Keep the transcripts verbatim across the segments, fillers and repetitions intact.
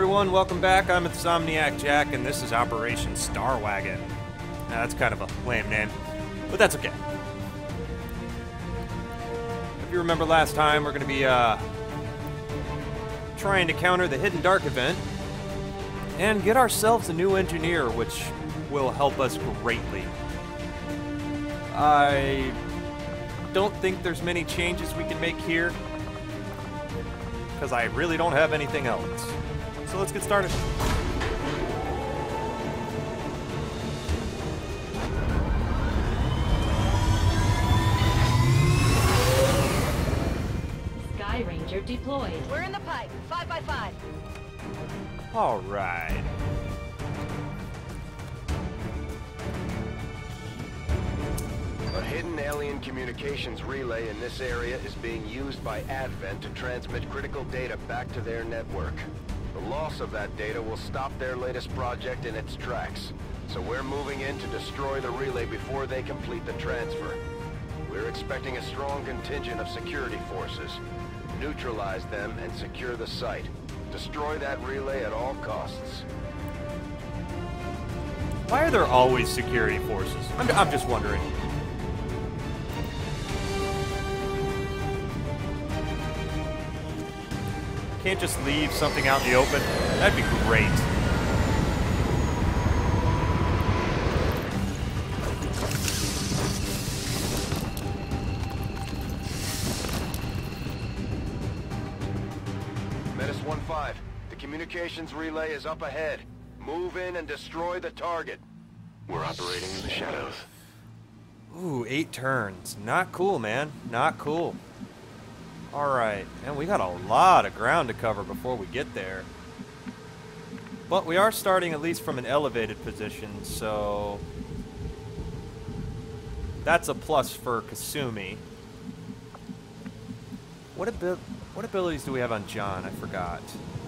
everyone, welcome back. I'm Insomniac Jack, and this is Operation Star Wagon. Now, that's kind of a lame name, but that's okay. If you remember last time, we're going to be uh, trying to counter the Hidden Dark event and get ourselves a new engineer, which will help us greatly. I don't think there's many changes we can make here, because I really don't have anything else. So let's get started. Sky Ranger deployed. We're in the pipe. Five by five. All right. A hidden alien communications relay in this area is being used by Advent to transmit critical data back to their network. The loss of that data will stop their latest project in its tracks, so we're moving in to destroy the relay before they complete the transfer. We're expecting a strong contingent of security forces. Neutralize them and secure the site. Destroy that relay at all costs. Why are there always security forces? I'm, I'm just wondering. Can't just leave something out in the open? That'd be great. Menace one five, the communications relay is up ahead. Move in and destroy the target. We're operating in the shadows. Ooh, eight turns. Not cool, man. Not cool. Alright, and we got a lot of ground to cover before we get there. But we are starting at least from an elevated position, so that's a plus for Kasumi. What abi- what abilities do we have on John? I forgot.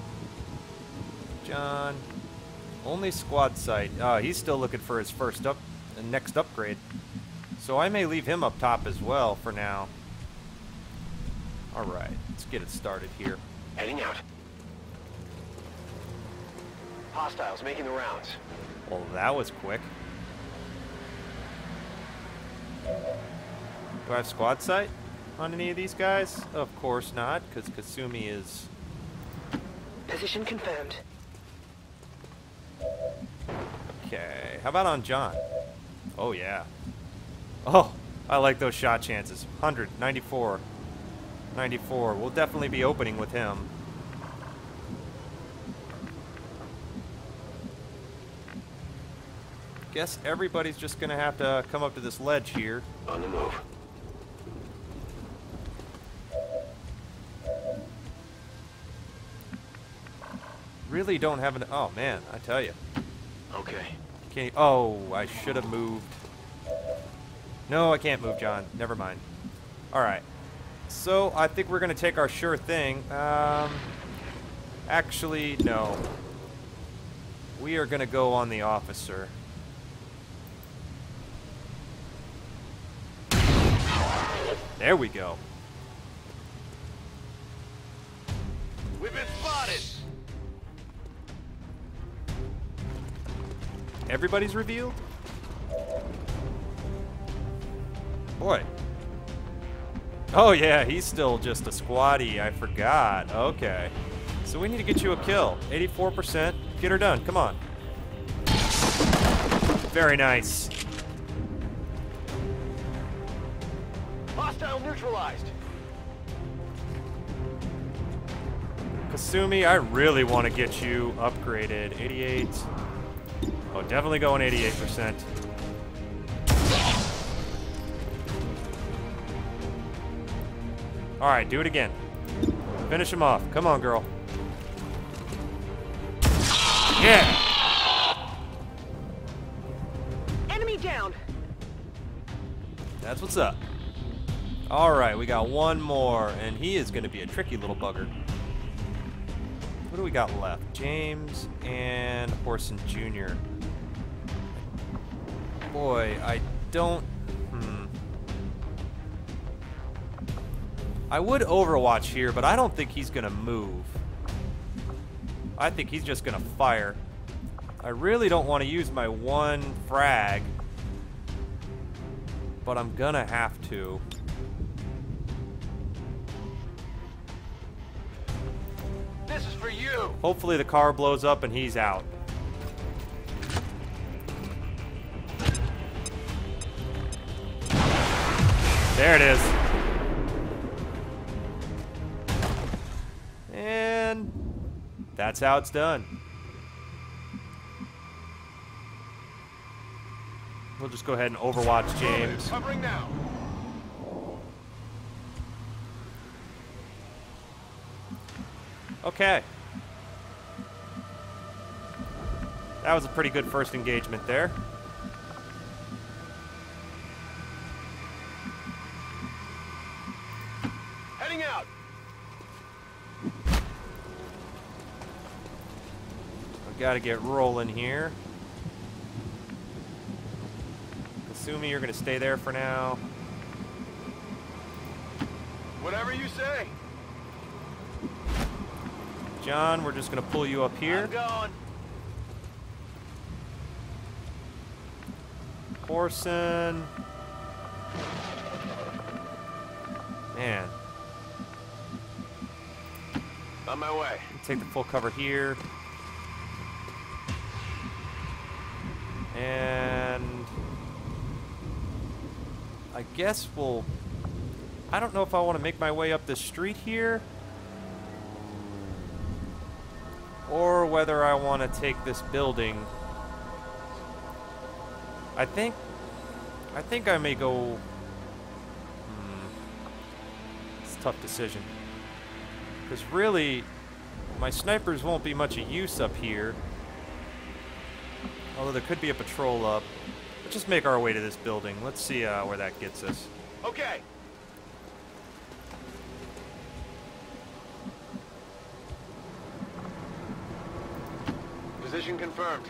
John, only squad sight. Uh, he's still looking for his first up, uh, next upgrade. So I may leave him up top as well for now. Alright, let's get it started here. Heading out. Hostiles making the rounds. Well, that was quick. Do I have squad sight on any of these guys? Of course not, because Kasumi is... Position confirmed. Okay, how about on John? Oh, yeah. Oh, I like those shot chances. one hundred, ninety-four. ninety-four. We'll definitely be opening with him. Guess everybody's just gonna have to come up to this ledge here. On the move. Really don't have an... Oh, man, I tell you. Okay. Can you, oh, I should have moved. No, I can't move, John. Never mind. Alright. So, I think we're going to take our sure thing. Um, actually, no. We are going to go on the officer. There we go. We've been spotted! Everybody's revealed? Boy. Oh yeah, he's still just a squatty. I forgot. Okay. So we need to get you a kill. eighty-four percent. Get her done. Come on. Very nice. Hostile neutralized! Kasumi, I really want to get you upgraded. eighty-eight. Oh, definitely going eighty-eight percent. Alright, do it again. Finish him off. Come on, girl. Yeah! Enemy down. That's what's up. Alright, we got one more, and he is going to be a tricky little bugger. What do we got left? James and Horson Junior Boy, I don't... Hmm. I would Overwatch here, but I don't think he's going to move. I think he's just gonna fire. I really don't want to use my one frag, but I'm gonna have to. This is for you. Hopefully the car blows up and he's out. There it is. And that's how it's done. We'll just go ahead and overwatch James. Covering now. Okay. That was a pretty good first engagement there. Heading out. I've got to get rolling here. Assuming you're going to stay there for now. Whatever you say. John, we're just going to pull you up here. I'm going. Corson. Man. On my way. Take the full cover here. And I guess we'll... I don't know if I want to make my way up this street here, or whether I want to take this building. I think... I think I may go... Hmm. It's a tough decision. Because really, my snipers won't be much of use up here. Although there could be a patrol up. Let's just make our way to this building. Let's see uh, where that gets us. Okay. Position confirmed.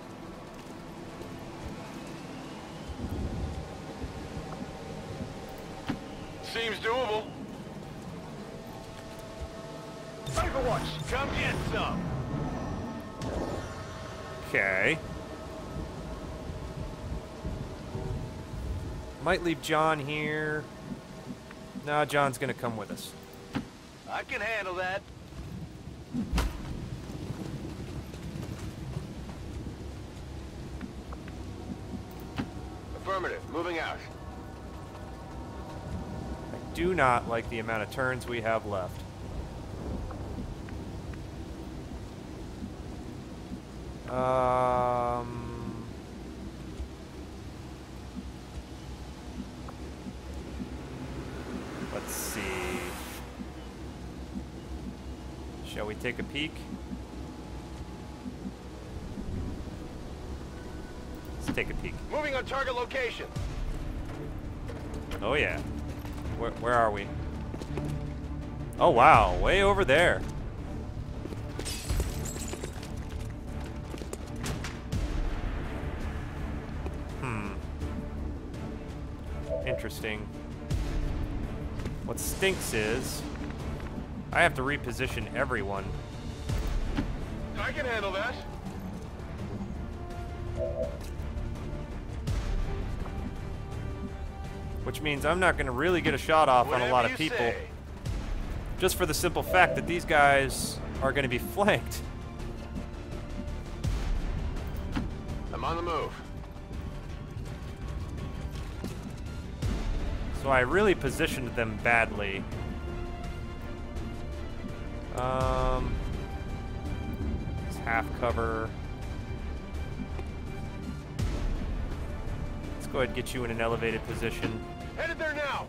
Seems doable. Overwatch, come get some. Okay. Might leave John here. No, John's gonna come with us. I can handle that. Affirmative, moving out. I do not like the amount of turns we have left. Um, let's see. Shall we take a peek? Let's take a peek. Moving on target location. Oh yeah. Where, where are we? Oh wow, way over there. Interesting. What stinks is I have to reposition everyone. I can handle that. Which means I'm not going to really get a shot off on a lot of people. Say. Just for the simple fact that these guys are going to be flanked. I'm on the move. So I really positioned them badly. Um, it's half cover. Let's go ahead and get you in an elevated position. Headed there now.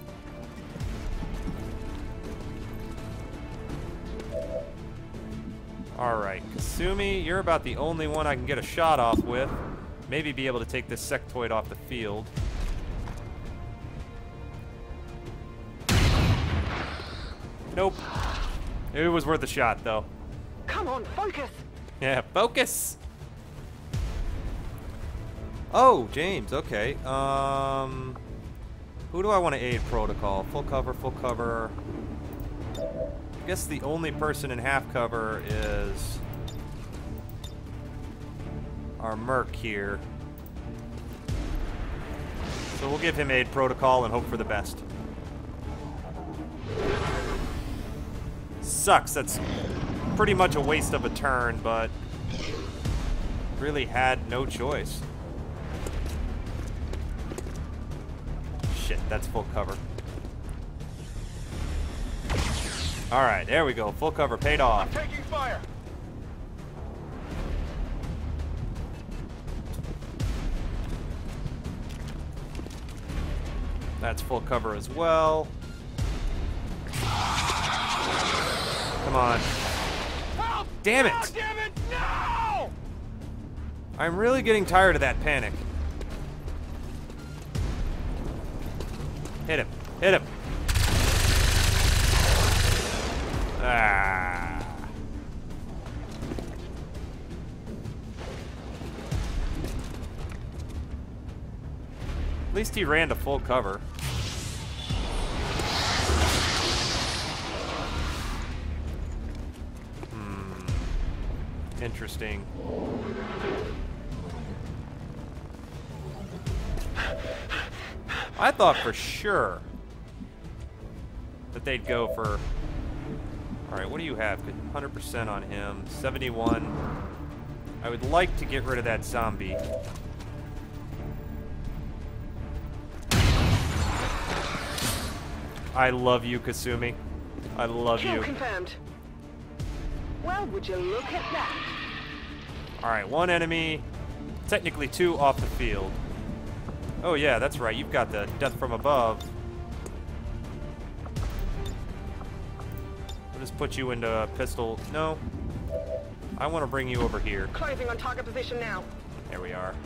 Alright, Kasumi, you're about the only one I can get a shot off with. Maybe be able to take this sectoid off the field. Nope. It was worth a shot, though. Come on, focus. Yeah, focus! Oh, James, okay. Um, who do I want to aid protocol? Full cover, full cover. guess the only person in half cover is our merc here. So we'll give him aid protocol and hope for the best. Sucks, that's pretty much a waste of a turn, but really had no choice. Shit, that's full cover. Alright, there we go. Full cover paid off. I'm taking fire. That's full cover as well. Come on. Help! Damn it! No, damn it! No! I'm really getting tired of that panic. Hit him. Hit him. Ah. At least he ran to full cover. Hmm. Interesting. I thought for sure that they'd go for... Alright, what do you have? one hundred percent on him. seventy-one. I would like to get rid of that zombie. I love you, Kasumi. I love Kill you. confirmed. Well, would you look at that? Alright, one enemy. Technically two off the field. Oh yeah, that's right. You've got the death from above. I'll just put you into a pistol. No. I want to bring you over here. Closing on target position now. There we are.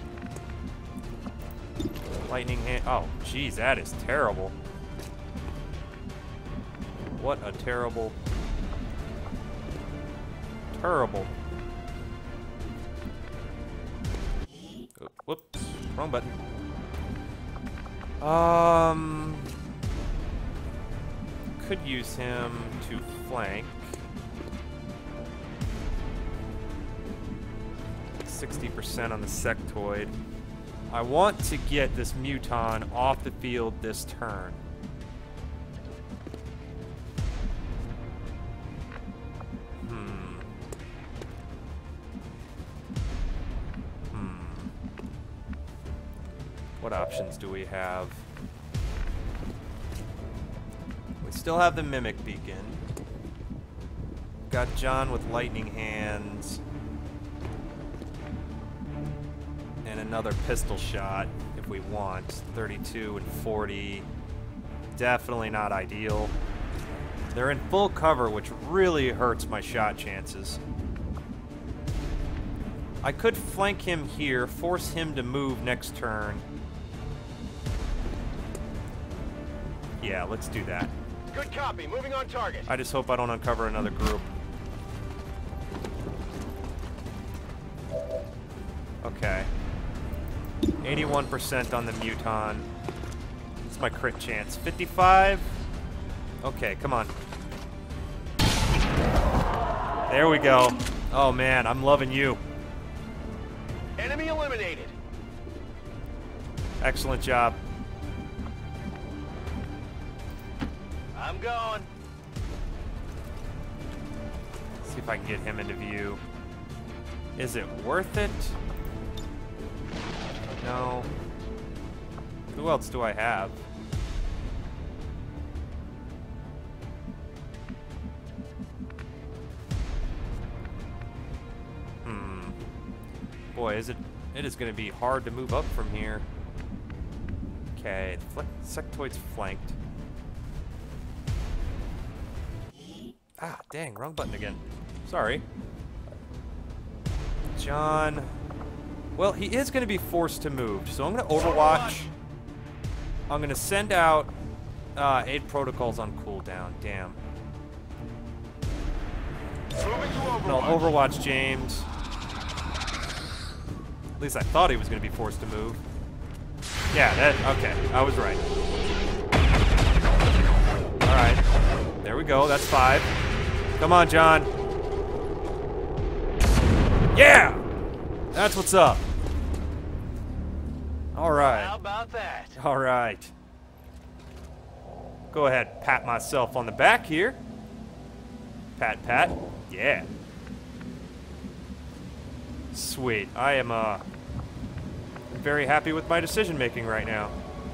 Lightning hand. Oh, jeez, that is terrible. What a terrible, terrible. Oh, whoops, wrong button. Um, could use him to flank. sixty percent on the sectoid. I want to get this Muton off the field this turn. Hmm. Hmm. What options do we have? We still have the Mimic Beacon. Got John with Lightning Hands. And another pistol shot if we want. thirty-two and forty. Definitely not ideal. They're in full cover, which really hurts my shot chances. I could flank him here, force him to move next turn. Yeah, let's do that. Good copy. Moving on target. I just hope I don't uncover another group. Okay. eighty-one percent on the Muton. It's my crit chance. fifty-five. Okay, come on. There we go. Oh man, I'm loving you. Enemy eliminated. Excellent job. I'm going. See if I can get him into view. Is it worth it? No. Who else do I have? Hmm. Boy, is it... It is going to be hard to move up from here. Okay, the sectoid's flanked. Ah, dang, wrong button again. Sorry. John... Well, he is going to be forced to move, so I'm going to Overwatch. I'm going to send out uh, aid protocols on cooldown. Damn. No, Overwatch James. At least I thought he was going to be forced to move. Yeah, that... Okay, I was right. Alright. There we go. That's five. Come on, John. Yeah! That's what's up. All right. How about that? All right. Go ahead, pat myself on the back here. Pat, pat. Yeah. Sweet. I am uh, very happy with my decision making right now.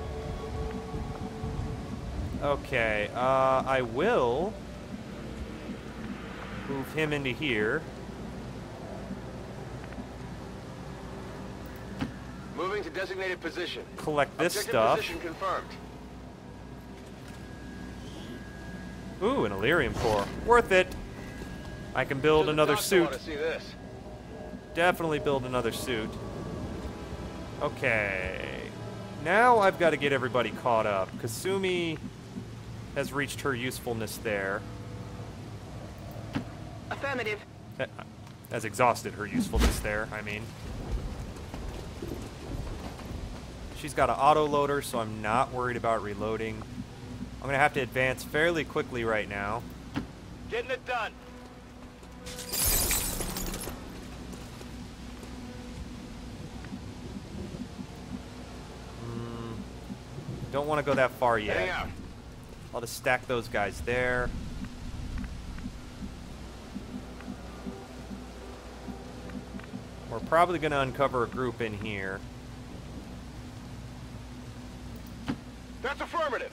Okay, uh, I will move him into here. Moving to designated position. Collect this Objective stuff. Position confirmed. Ooh, an Illyrium core. Worth it. I can build To the another doctor suit. wanna see this. Definitely build another suit. Okay. Now I've got to get everybody caught up. Kasumi has reached her usefulness there. Affirmative. Uh, Has exhausted her usefulness there, I mean. She's got an auto-loader, so I'm not worried about reloading. I'm going to have to advance fairly quickly right now. Getting it done. Don't want to go that far yet. Heading out. I'll just stack those guys there. We're probably going to uncover a group in here. That's affirmative.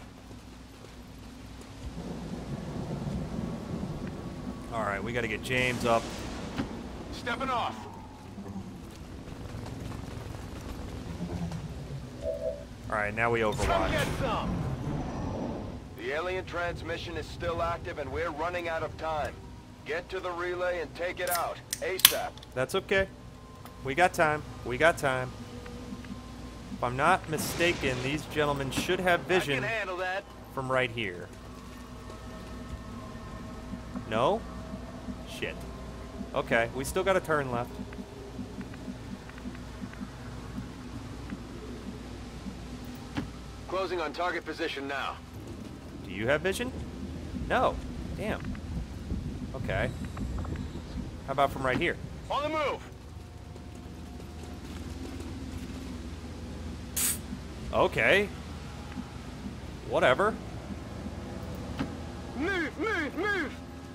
All right, we got to get James up. Stepping off. All right, now we Come overwatch. get some. The alien transmission is still active and we're running out of time. Get to the relay and take it out. ASAP. That's okay. We got time. We got time. If I'm not mistaken, these gentlemen should have I vision can handle that. from right here. No? Shit. Okay, we still got a turn left. Closing on target position now. Do you have vision? No. Damn. Okay. How about from right here? On the move. Okay. Whatever. Move, move, move.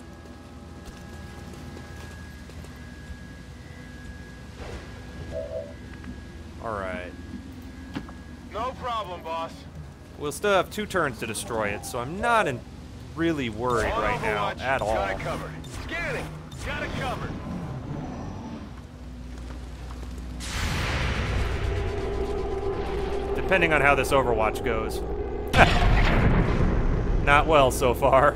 All right. No problem, boss. We'll still have two turns to destroy it, so I'm not in really worried On right now Overwatch, at all. Got it covered. Scanning. Got it covered. Depending on how this Overwatch goes. Not well so far.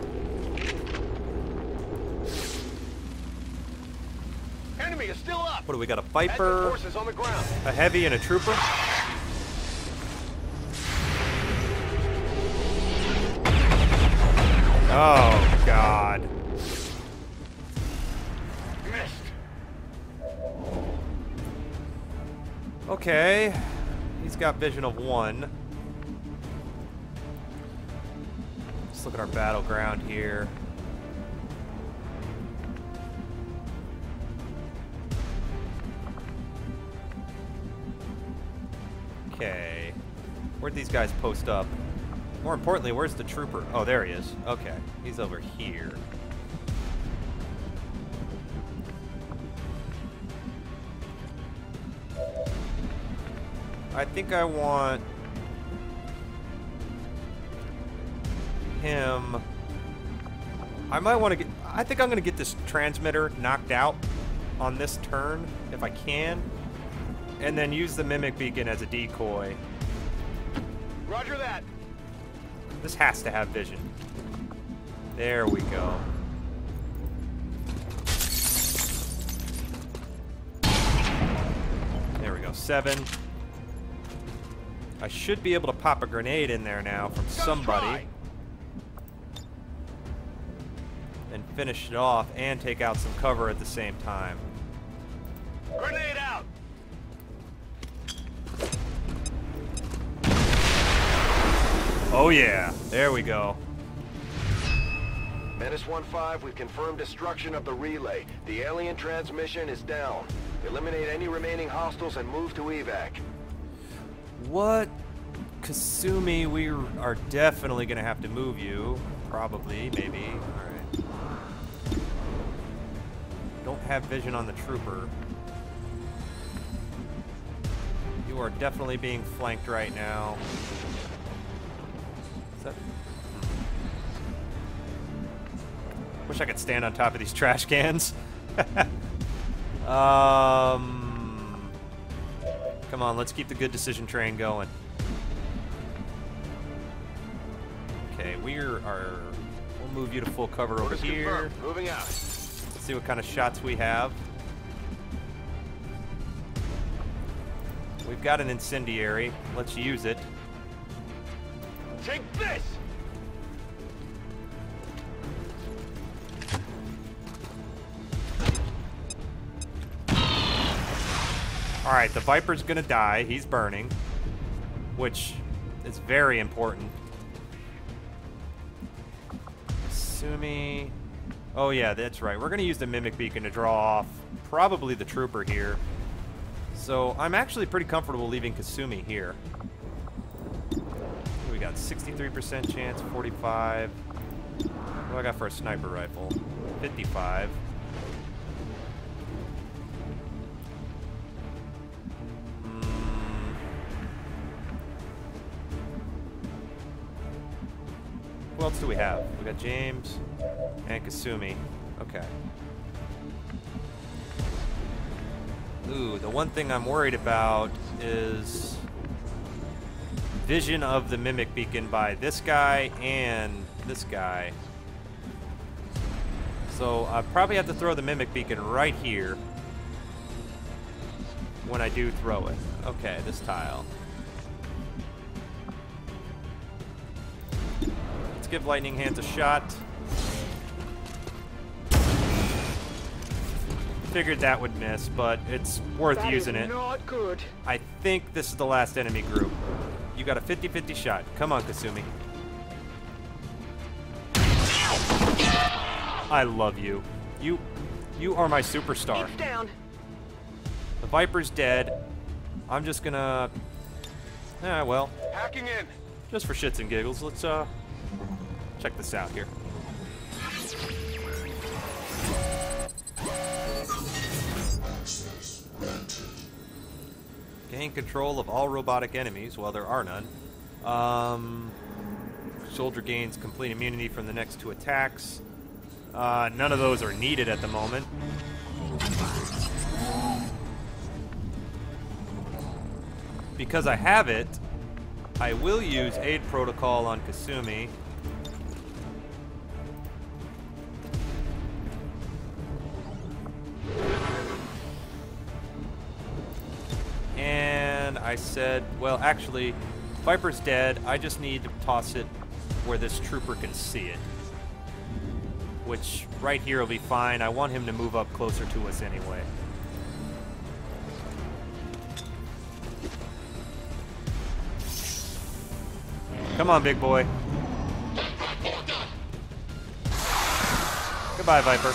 Enemy is still up. What do we got? A Advent Viper, forces on the ground. a Heavy, and a Trooper? Oh, God. Missed. Okay. He's got vision of one. Let's look at our battleground here. Okay. Where'd these guys post up? More importantly, where's the trooper? Oh, there he is. Okay. He's over here. I think I want him. I might want to get. I think I'm going to get this transmitter knocked out on this turn if I can, and then use the mimic beacon as a decoy. Roger that. This has to have vision. There we go. There we go. Seven. I should be able to pop a grenade in there now from somebody. And finish it off and take out some cover at the same time. Grenade out. Oh yeah, there we go. Menace one five, we've confirmed destruction of the relay. The alien transmission is down. Eliminate any remaining hostiles and move to evac. What? Kasumi, we are definitely going to have to move you. Probably, maybe. Alright. Don't have vision on the trooper. You are definitely being flanked right now. Is that... Wish I could stand on top of these trash cans. um, come on, let's keep the good decision train going. Okay, we are. We'll move you to full cover over here. Confirmed. Moving out. Let's see what kind of shots we have. We've got an incendiary. Let's use it. Take this! Alright, the Viper's gonna die. He's burning. Which is very important. Kasumi. Oh yeah, that's right. We're gonna use the Mimic Beacon to draw off probably the trooper here. So I'm actually pretty comfortable leaving Kasumi here. We got sixty-three percent chance, forty-five. What do I got for a sniper rifle? fifty-five. Who else do we have? We got James and Kasumi. Okay. Ooh, the one thing I'm worried about is vision of the Mimic Beacon by this guy and this guy. So I probably have to throw the Mimic Beacon right here when I do throw it. Okay, this tile. Let's give Lightning Hands a shot. Figured that would miss, but it's worth That using is it. not good. I think this is the last enemy group. You got a fifty fifty shot. Come on, Kasumi. I love you. You you are my superstar. It's down. The Viper's dead. I'm just gonna... Ah, well. Hacking in. Just for shits and giggles, let's uh check this out here. Gain control of all robotic enemies. Well, there are none. Um, soldier gains complete immunity from the next two attacks. Uh, none of those are needed at the moment. Because I have it, I will use Aid Protocol on Kasumi. And I said, well, actually, Viper's dead. I just need to toss it where this trooper can see it. Which, right here will be fine. I want him to move up closer to us anyway. Come on, big boy. Goodbye, Viper.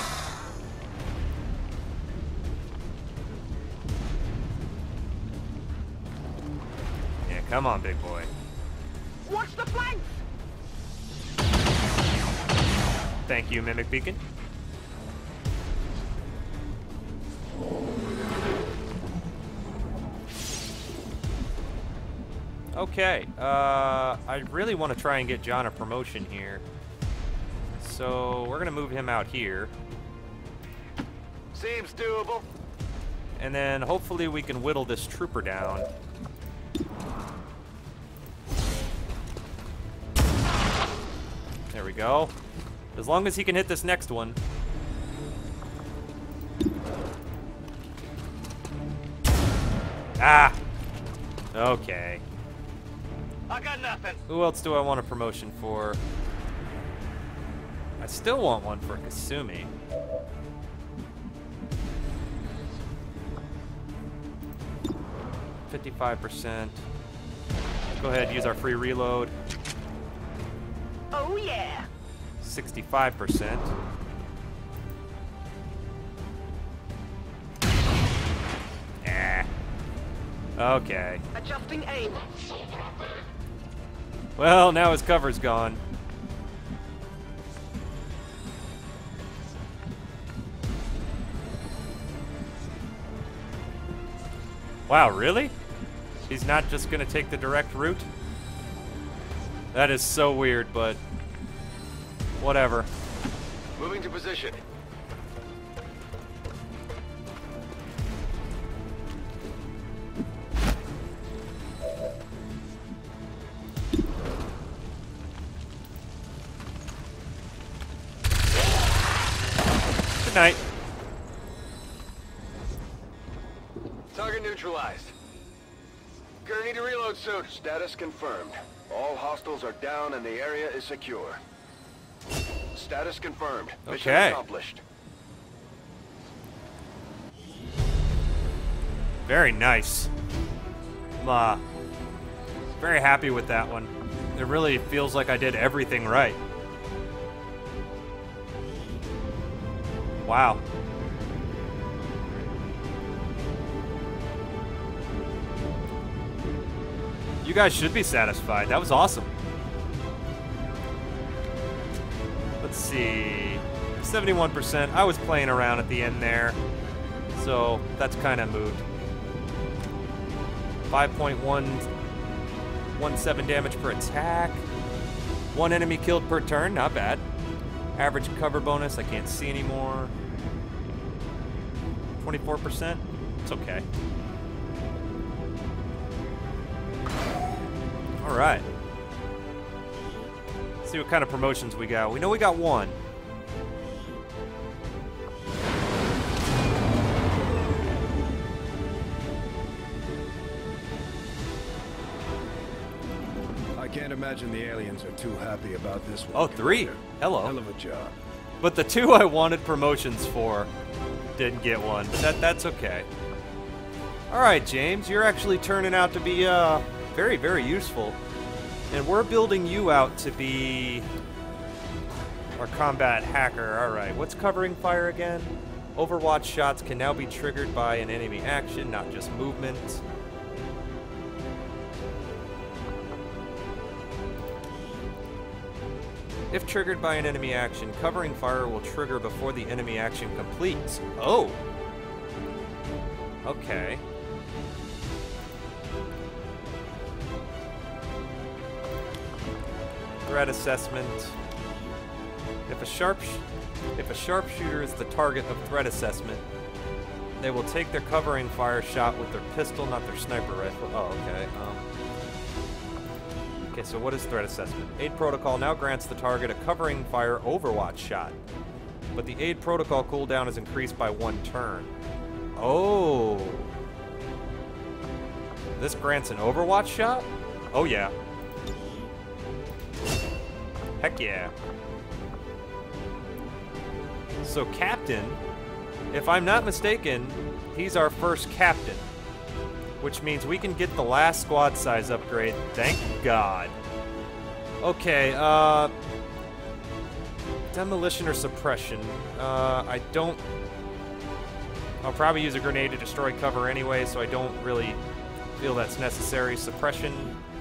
Yeah, come on, big boy. Watch the flanks! Thank you, Mimic Beacon. Okay, uh, I really want to try and get John a promotion here. So we're going to move him out here. Seems doable. And then hopefully we can whittle this trooper down. There we go. As long as he can hit this next one. Ah! Okay. I got nothing. Who else do I want a promotion for? I still want one for Kasumi. fifty-five percent. Go ahead, use our free reload. Oh yeah. sixty-five percent. Eh. Okay. Adjusting aim. Well, now his cover's gone. Wow, really? He's not just gonna take the direct route? That is so weird, but whatever. Moving to position. Good night. Target neutralized. Gonna need to reload soon. Status confirmed. All hostiles are down and the area is secure. Status confirmed. Mission Okay. accomplished. Very nice. I'm uh, very happy with that one. It really feels like I did everything right. Wow. You guys should be satisfied. That was awesome. Let's see. seventy-one percent. I was playing around at the end there. So that's kind of moved. five point one one seven damage per attack. One enemy killed per turn. Not bad. Average cover bonus. I can't see anymore. twenty-four percent. It's okay. All right. Let's see what kind of promotions we got. We know we got one. I can't imagine the aliens are too happy about this one. Oh, three. Commander. Hello. Hell of a job. But the two I wanted promotions for didn't get one. But that that's okay. All right, James, you're actually turning out to be uh very, very useful. And we're building you out to be our combat hacker. All right, what's covering fire again? Overwatch shots can now be triggered by an enemy action, not just movement. If triggered by an enemy action, covering fire will trigger before the enemy action completes. Oh! Okay. Threat assessment. If a sharp, if a sharpshooter is the target of threat assessment, they will take their covering fire shot with their pistol, not their sniper rifle. Oh, okay. Um, okay, so what is threat assessment? Aid protocol now grants the target a covering fire overwatch shot, but the aid protocol cooldown is increased by one turn. Oh. This grants an overwatch shot? Oh, yeah. Heck yeah. So captain, if I'm not mistaken, he's our first captain, which means we can get the last squad size upgrade. Thank God. Okay, uh, demolition or suppression. Uh, I don't, I'll probably use a grenade to destroy cover anyway, so I don't really feel that's necessary. Suppression.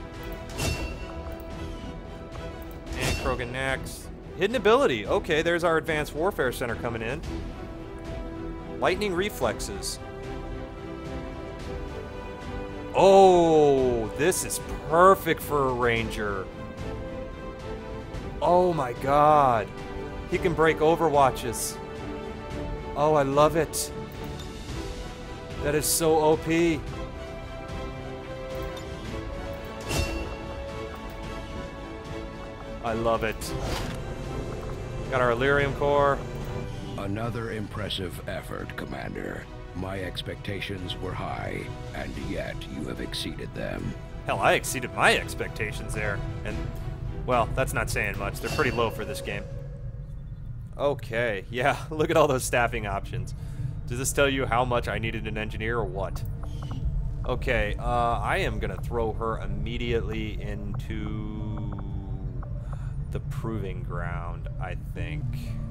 And Krogan Nax. Hidden ability. Okay, there's our Advanced Warfare Center coming in. Lightning reflexes. Oh, this is perfect for a ranger. Oh my God. He can break overwatches. Oh, I love it. That is so O P. I love it. Got our Illyrium core. Another impressive effort, Commander. My expectations were high, and yet you have exceeded them. Hell, I exceeded my expectations there. And, well, that's not saying much. They're pretty low for this game. Okay, yeah, look at all those staffing options. Does this tell you how much I needed an engineer or what? Okay, uh, I am gonna throw her immediately into the proving ground, I think.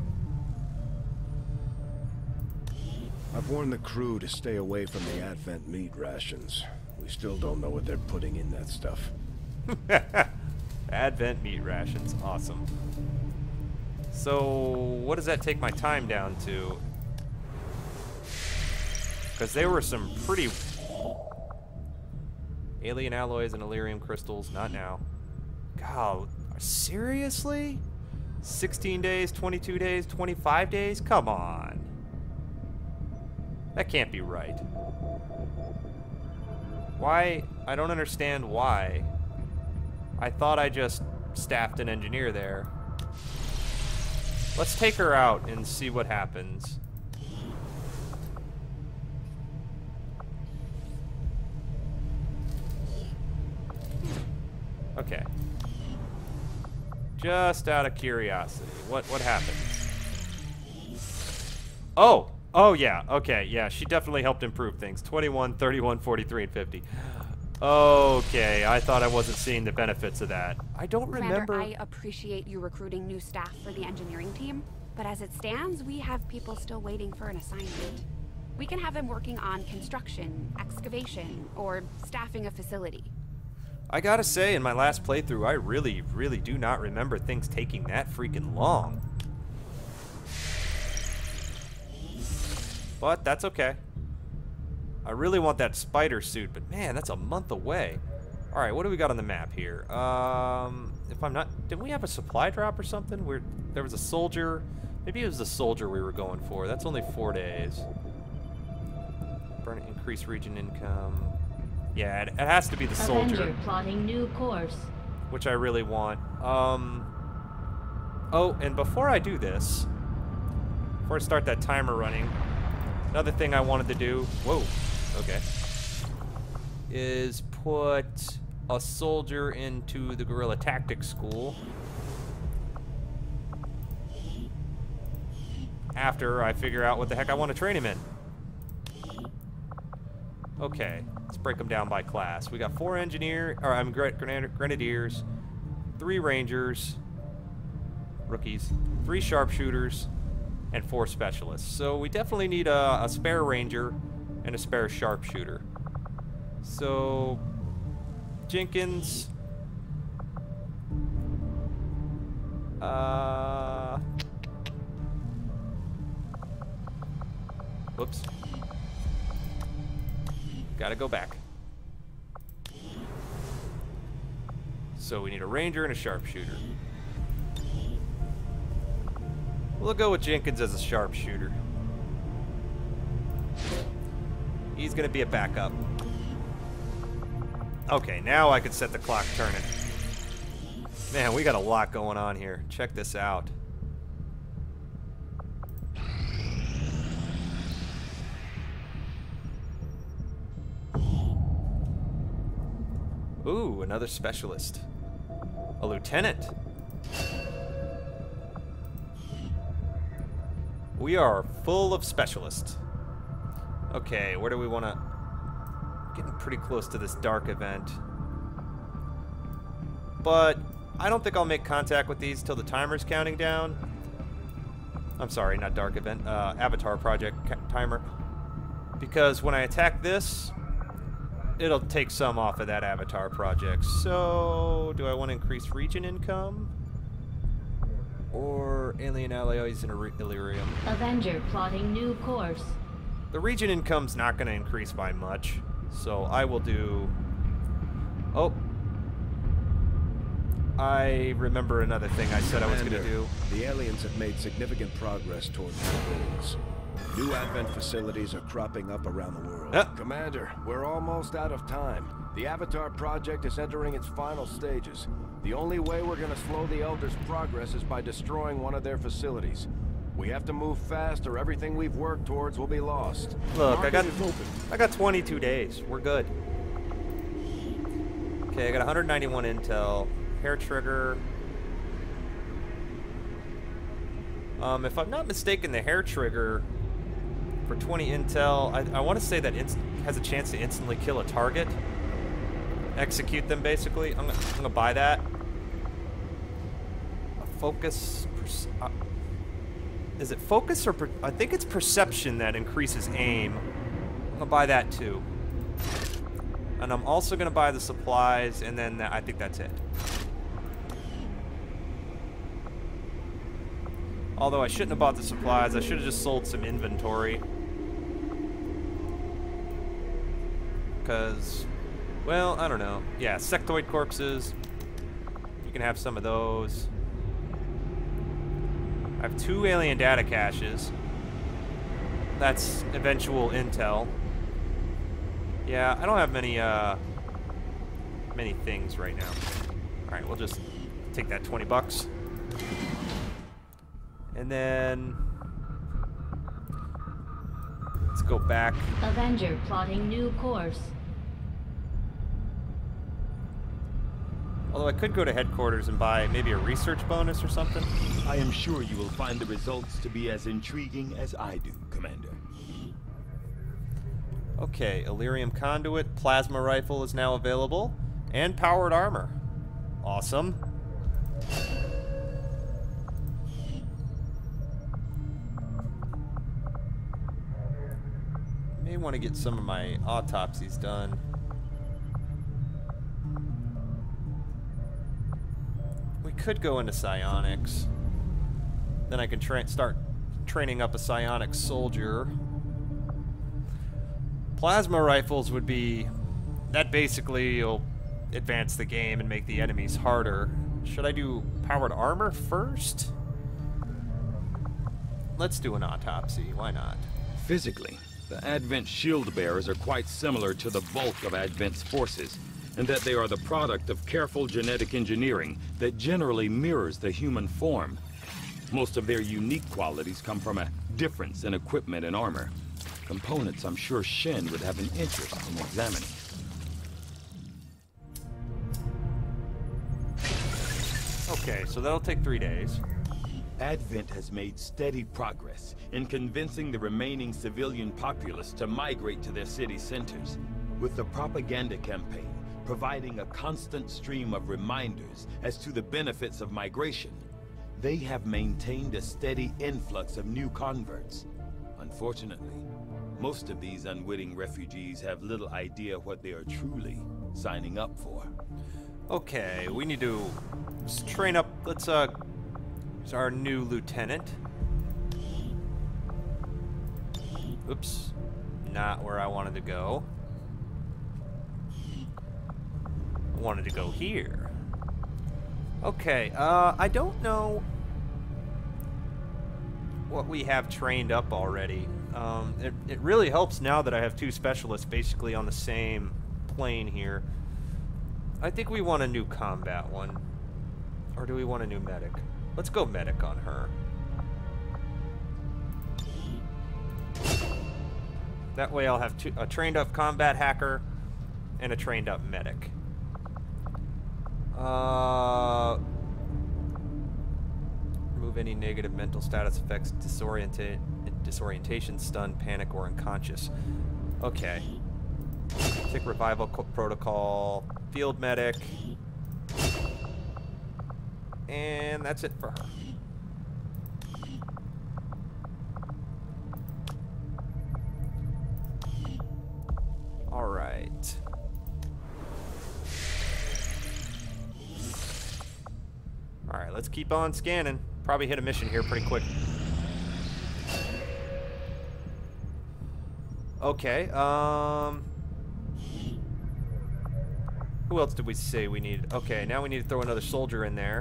I've warned the crew to stay away from the Advent meat rations. We still don't know what they're putting in that stuff. Advent meat rations, awesome. So, what does that take my time down to? Because there were some pretty... Alien alloys and Illyrium crystals, not now. God, seriously? sixteen days, twenty-two days, twenty-five days? Come on. That can't be right. Why? I don't understand why. I thought I just staffed an engineer there. Let's take her out and see what happens. Okay. Just out of curiosity, what what happened? Oh! Oh, yeah. Okay, yeah. She definitely helped improve things. twenty-one, thirty-one, forty-three, and fifty. Okay, I thought I wasn't seeing the benefits of that. I don't Commander, remember... I appreciate you recruiting new staff for the engineering team, but as it stands, we have people still waiting for an assignment. We can have them working on construction, excavation, or staffing a facility. I gotta say, in my last playthrough, I really, really do not remember things taking that freaking long. But that's okay. I really want that spider suit, but man, that's a month away. All right, what do we got on the map here? Um, if I'm not, didn't we have a supply drop or something? Where there was a soldier. Maybe it was the soldier we were going for. That's only four days. Burn, increase region income. Yeah, it, it has to be the soldier. Avenger plotting new course. Which I really want. Um. Oh, and before I do this, before I start that timer running, another thing I wanted to do, whoa, okay, is put a soldier into the guerrilla tactics school after I figure out what the heck I want to train him in. Okay, let's break them down by class. We got four engineer, or I'm grenadiers, three rangers, rookies, three sharpshooters, and four specialists. So we definitely need a, a spare ranger and a spare sharpshooter. So Jenkins, uh, whoops, gotta go back. So we need a ranger and a sharpshooter. We'll go with Jenkins as a sharpshooter. He's gonna be a backup. Okay, now I can set the clock turning. Man, we got a lot going on here. Check this out. Ooh, another specialist. A lieutenant. We are full of specialists. Okay, where do we want to... Getting pretty close to this dark event. But I don't think I'll make contact with these till the timer's counting down. I'm sorry, not dark event. Uh, Avatar project timer. Because when I attack this, it'll take some off of that Avatar project. So, do I want to increase region income? Or alien alloys and Illyrium? Avenger plotting new course. The region income's not going to increase by much, so I will do... Oh. I remember another thing I said I was going to do. The aliens have made significant progress toward their goals. New Advent facilities are cropping up around the world. Uh. Commander, we're almost out of time. The Avatar project is entering its final stages. The only way we're gonna slow the Elders' progress is by destroying one of their facilities. We have to move fast or everything we've worked towards will be lost. Look, I got, Market is open. I got twenty-two days. We're good. Okay, I got one hundred ninety-one intel. Hair trigger. Um, if I'm not mistaken, the hair trigger for twenty intel, I, I want to say that it has a chance to instantly kill a target. Execute them, basically. I'm, I'm gonna buy that. focus. Uh, is it focus or per I think it's perception that increases aim. I'm gonna buy that too. And I'm also gonna buy the supplies, and then I think that's it. Although I shouldn't have bought the supplies, I should have just sold some inventory. Because, well, I don't know. Yeah, sectoid corpses. You can have some of those. I have two alien data caches. That's eventual intel. Yeah, I don't have many, uh, many things right now. All right, we'll just take that twenty bucks. And then let's go back. Avenger plotting new course. Although I could go to headquarters and buy maybe a research bonus or something. I am sure you will find the results to be as intriguing as I do, Commander. Okay, Illyrium conduit, plasma rifle is now available, and powered armor. Awesome. May want to get some of my autopsies done. We could go into psionics. Then I can tra start training up a psionic soldier. Plasma rifles would be... that basically will advance the game and make the enemies harder. Should I do powered armor first? Let's do an autopsy. Why not? Physically, the Advent shield bearers are quite similar to the bulk of Advent's forces, and that they are the product of careful genetic engineering that generally mirrors the human form. Most of their unique qualities come from a difference in equipment and armor. Components I'm sure Shen would have an interest in examining. Okay, so that'll take three days. Advent has made steady progress in convincing the remaining civilian populace to migrate to their city centers, with the propaganda campaign providing a constant stream of reminders as to the benefits of migration. They have maintained a steady influx of new converts. Unfortunately, most of these unwitting refugees have little idea what they are truly signing up for. Okay, we need to let's train up. Let's, uh, here's our new lieutenant. Oops, not where I wanted to go. I wanted to go here. Okay, uh, I don't know what we have trained up already. Um, it, it really helps now that I have two specialists basically on the same plane here. I think we want a new combat one. Or do we want a new medic? Let's go medic on her. That way I'll have two, a trained up combat hacker and a trained up medic. Uh, remove any negative mental status effects, disorientate, disorientation, stun, panic, or unconscious. Okay. Tick revival protocol, field medic, and that's it for her. All right. All right, let's keep on scanning. Probably hit a mission here pretty quick. Okay, um... who else did we say we needed? Okay, now we need to throw another soldier in there.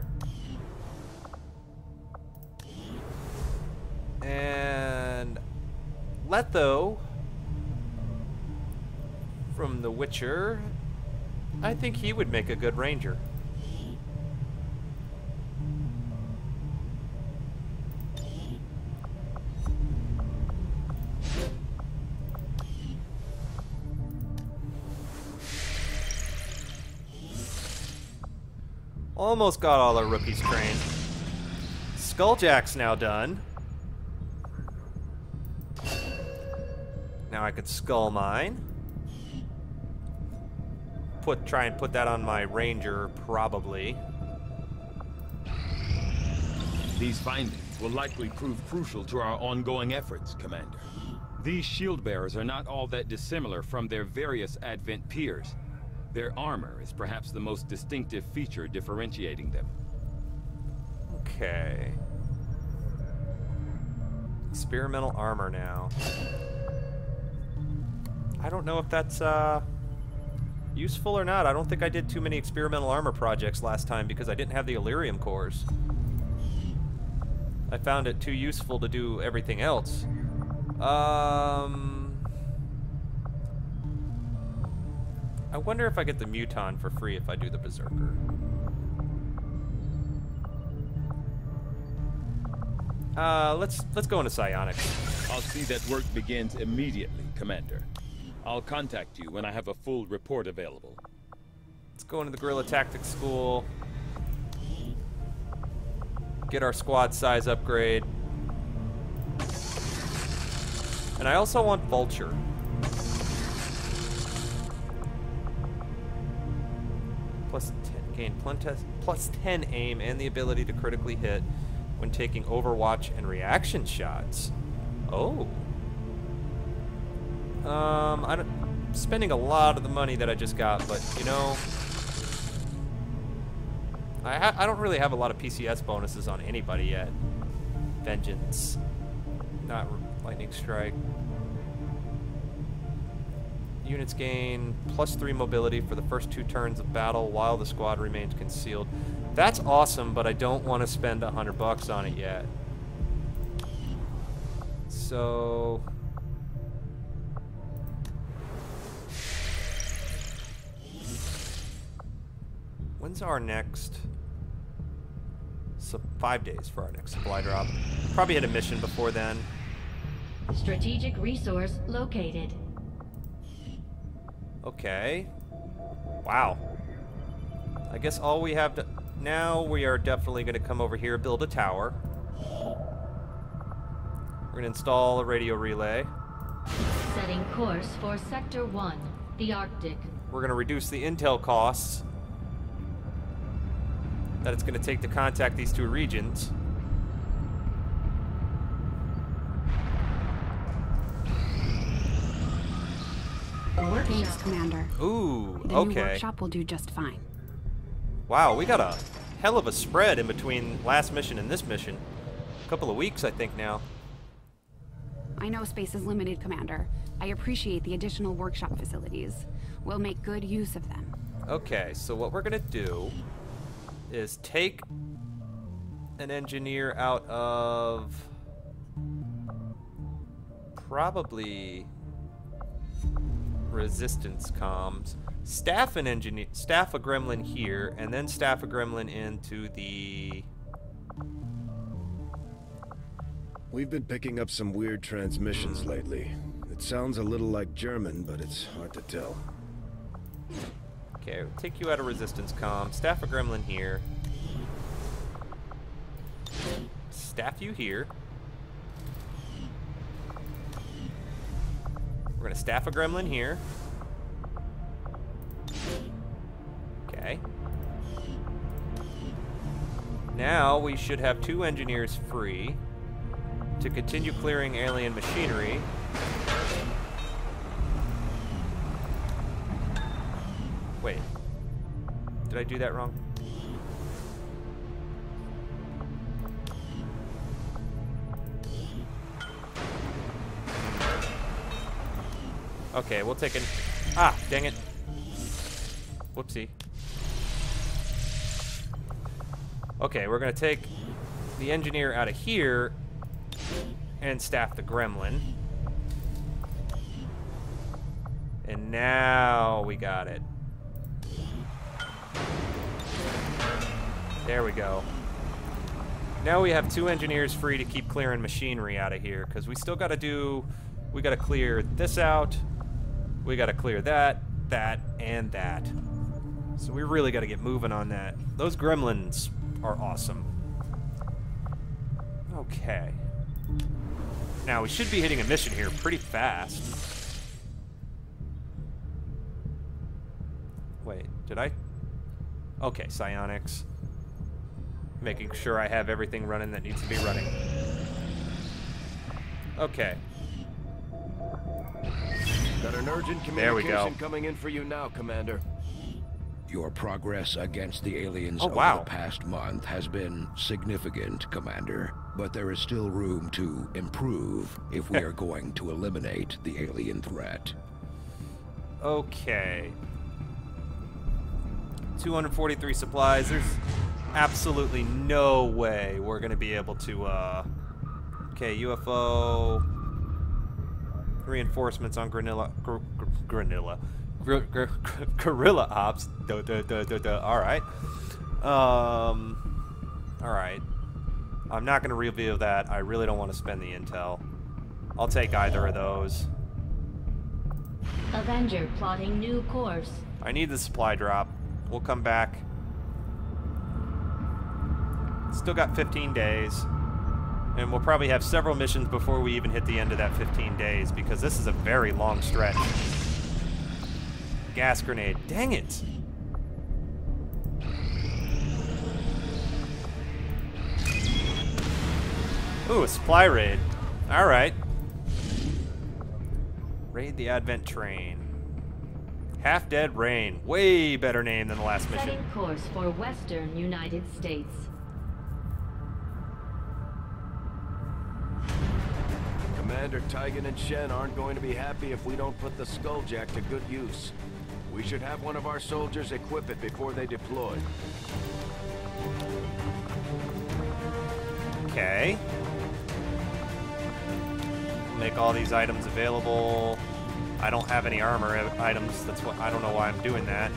And... Letho from The Witcher. I think he would make a good ranger. Almost got all our rookies trained. Skulljack's now done. Now I could skull mine. Put try and put that on my ranger, probably. These findings will likely prove crucial to our ongoing efforts, Commander. These shield bearers are not all that dissimilar from their various Advent peers. Their armor is perhaps the most distinctive feature differentiating them. Okay. Experimental armor now. I don't know if that's uh, useful or not. I don't think I did too many experimental armor projects last time because I didn't have the Illyrium cores. I found it too useful to do everything else. Um, I wonder if I get the Muton for free if I do the Berserker. Uh, let's let's go into psionics. I'll see that work begins immediately, Commander. I'll contact you when I have a full report available. Let's go into the Guerrilla Tactics School. Get our squad size upgrade. And I also want Vulture. Plus ten, gain plus, plus ten aim and the ability to critically hit when taking Overwatch and reaction shots. Oh. Um, I don't, I'm spending a lot of the money that I just got, but you know, I ha I don't really have a lot of P C S bonuses on anybody yet. Vengeance, not Lightning Strike. Units gain plus three mobility for the first two turns of battle while the squad remains concealed. That's awesome, but I don't want to spend a hundred bucks on it yet. So when's our next? So five days for our next supply drop. Probably hit a mission before then. Strategic resource located. Okay. Wow. I guess all we have to... Now we are definitely going to come over here, build a tower. We're going to install a radio relay. Setting course for Sector one, the Arctic. We're going to reduce the intel costs that it's going to take to contact these two regions. Thanks, Commander. Ooh, the okay. new workshop will do just fine. Wow, we got a hell of a spread in between last mission and this mission. A couple of weeks, I think, now. I know space is limited, Commander. I appreciate the additional workshop facilities. We'll make good use of them. Okay, so what we're gonna do is take an engineer out of probably resistance comms, staff an engineer, staff a gremlin here, and then staff a gremlin into the... We've been picking up some weird transmissions lately. It sounds a little like German, but it's hard to tell. Okay, we'll take you out of resistance comm, staff a gremlin here, staff you here. We're gonna staff a gremlin here. Okay. Now we should have two engineers free to continue clearing alien machinery. Wait. Did I do that wrong? Okay, we'll take an... Ah, dang it. Whoopsie. Okay, we're gonna take the engineer out of here and staff the gremlin. And now we got it. There we go. Now we have two engineers free to keep clearing machinery out of here, because we still got to do... We got to clear this out. We got to clear that, that, and that. So we really got to get moving on that. Those gremlins are awesome. Okay. Now, we should be hitting a mission here pretty fast. Wait, did I? Okay, psionics. Making sure I have everything running that needs to be running. Okay. Got an urgent There we communication go. coming in for you now, Commander. Your progress against the aliens Oh, over wow. the past month has been significant, Commander. But there is still room to improve if we are going to eliminate the alien threat. Okay. two hundred forty-three supplies. There's absolutely no way we're going to be able to, uh... Okay, U F O... Reinforcements on Granilla... Gr gr Granilla. Gr gr gr guerrilla ops. Duh, duh, duh, duh, duh. Alright. Um... Alright. I'm not going to reveal that. I really don't want to spend the intel. I'll take either of those. Avenger plotting new course. I need the supply drop. We'll come back. Still got fifteen days. And we'll probably have several missions before we even hit the end of that fifteen days, because this is a very long stretch. Gas grenade. Dang it! Ooh, a supply raid. Alright. Raid the Advent train. Half-Dead Rain. Way better name than the last mission. Setting course for Western United States. Commander Tygan and Shen aren't going to be happy if we don't put the Skulljack to good use. We should have one of our soldiers equip it before they deploy. Okay. Make all these items available. I don't have any armor items. That's what I don't know why I'm doing that.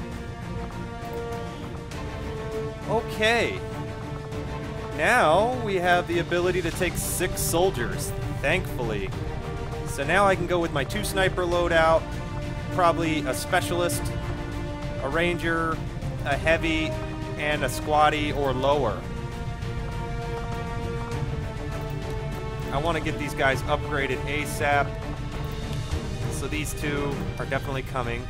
Okay. Now we have the ability to take six soldiers, thankfully. So now I can go with my two sniper loadout, probably a specialist, a ranger, a heavy, and a squatty or lower. I want to get these guys upgraded ASAP. So these two are definitely coming.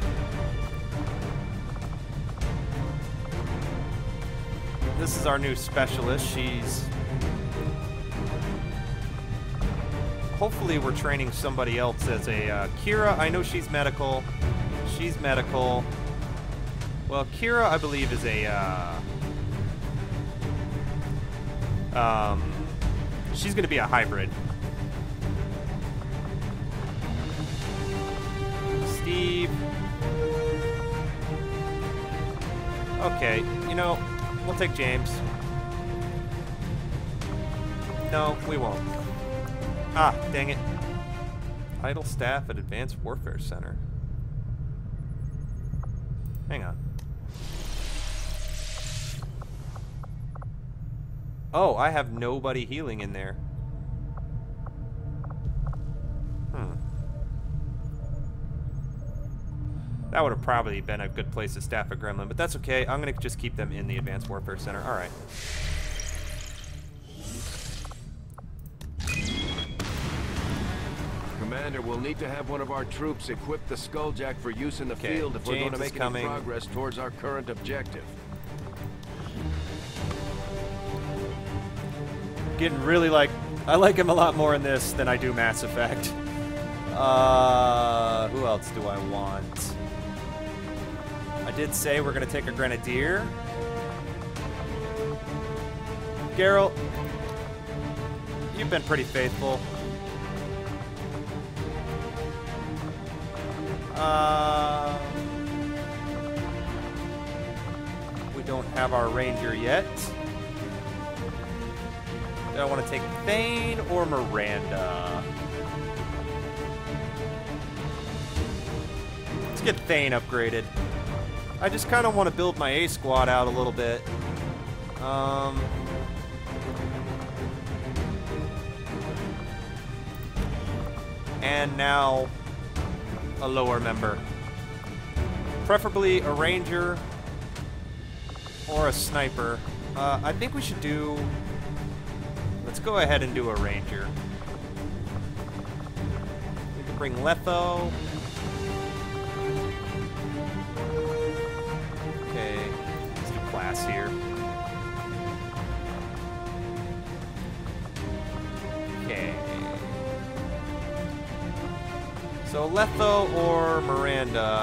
This is our new specialist. She's... Hopefully we're training somebody else as a... Uh, Kira, I know she's medical. She's medical. Well, Kira, I believe, is a... Uh, um... She's going to be a hybrid. Steve. Okay, you know, we'll take James. No, we won't. Ah, dang it. Idle staff at Advanced Warfare Center. Hang on. Oh, I have nobody healing in there. Hmm. That would have probably been a good place to staff a gremlin, but that's okay. I'm going to just keep them in the Advanced Warfare Center. All right. Commander, we'll need to have one of our troops equip the Skulljack for use in the Okay, field if we're James going to is make any coming. progress towards our current objective. Getting really like... I like him a lot more in this than I do Mass Effect. Uh, who else do I want? I did say we're going to take a Grenadier. Geralt, you've been pretty faithful. Uh, we don't have our Ranger yet. Do I want to take Thane or Miranda? Let's get Thane upgraded. I just kind of want to build my A squad out a little bit. Um, and now a lower member. Preferably a ranger or a sniper. Uh, I think we should do... Let's go ahead and do a ranger. We can bring Letho. Okay, let's do class here. So Letho or Miranda?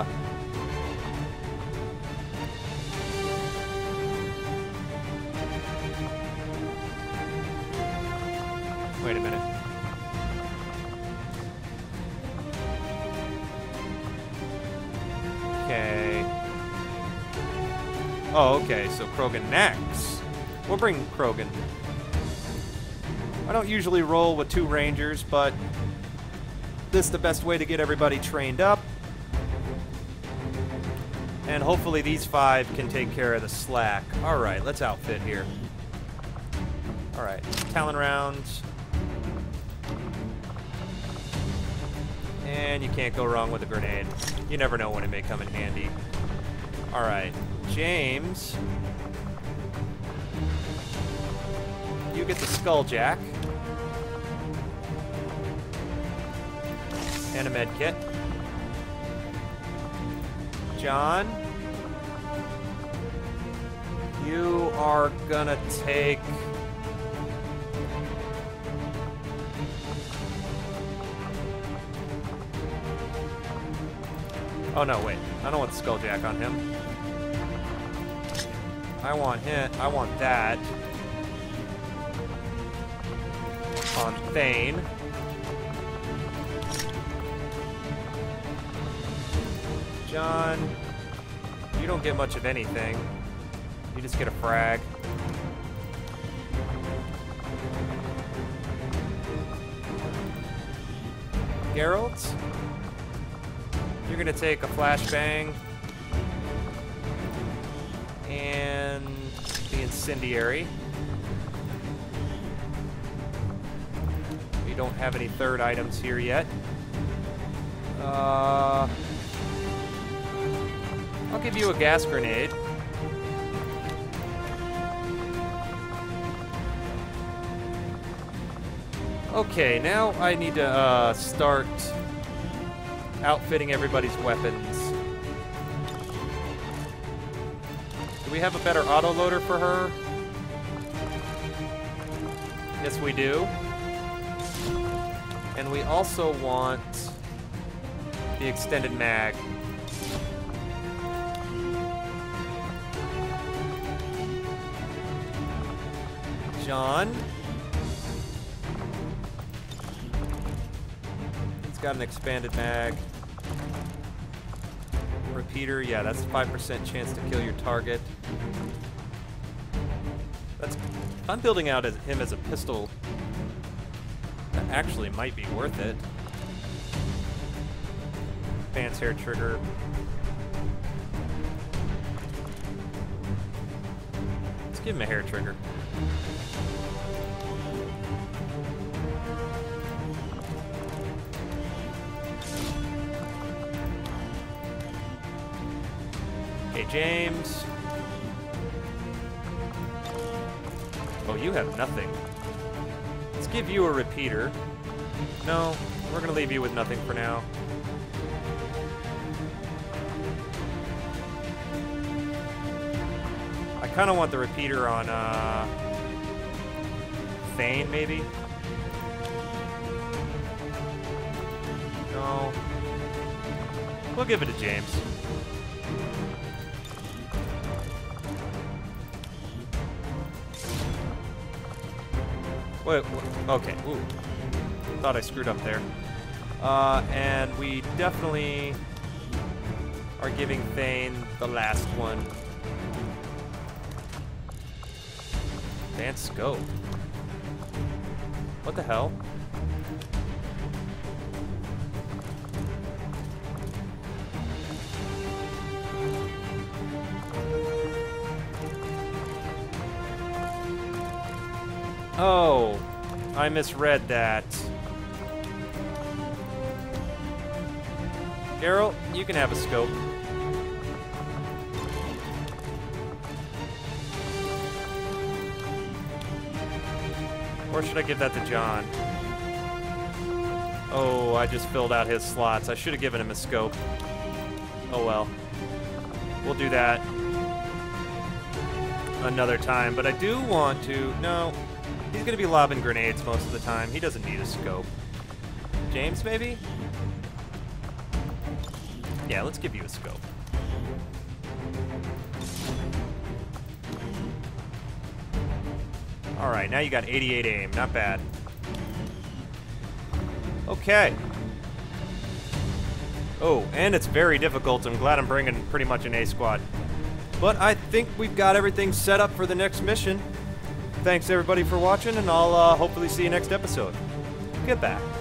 Wait a minute. Okay. Oh, okay, so Krogan next. We'll bring Krogan. I don't usually roll with two Rangers, but this is the best way to get everybody trained up. And hopefully these five can take care of the slack. Alright, let's outfit here. Alright, Talon rounds. And you can't go wrong with a grenade. You never know when it may come in handy. Alright, James. You get the Skulljack. And a med kit. John. You are gonna take... Oh no, wait. I don't want the Skulljack on him. I want him. I want that. On Thane. John, you don't get much of anything. You just get a frag. Geralt, you're gonna take a flashbang and the incendiary. We don't have any third items here yet. Uh, I'll give you a gas grenade. Okay, now I need to uh, start outfitting everybody's weapons. Do we have a better autoloader for her? Yes, we do. And we also want the extended mag. John. He's got an expanded mag. Repeater, yeah, that's a five percent chance to kill your target. That's, if I'm building out as, him as a pistol, that actually might be worth it. Advanced hair trigger. Let's give him a hair trigger. Okay, James. Oh, you have nothing. Let's give you a repeater. No, we're gonna leave you with nothing for now. I kind of want the repeater on uh, Thane, maybe? No. We'll give it to James. Wait, wait, okay, ooh. Thought I screwed up there. Uh, and we definitely are giving Thane the last one. Advanced scope. What the hell? Oh, I misread that. Geralt, you can have a scope. Or should I give that to John? Oh, I just filled out his slots. I should have given him a scope. Oh well. We'll do that another time, but I do want to... No. He's going to be lobbing grenades most of the time. He doesn't need a scope. James, maybe? Yeah, let's give you a scope. Alright, now you got eighty-eight aim. Not bad. Okay. Oh, and it's very difficult. I'm glad I'm bringing pretty much an A squad. But I think we've got everything set up for the next mission. Thanks everybody for watching, and I'll uh, hopefully see you next episode. Goodbye.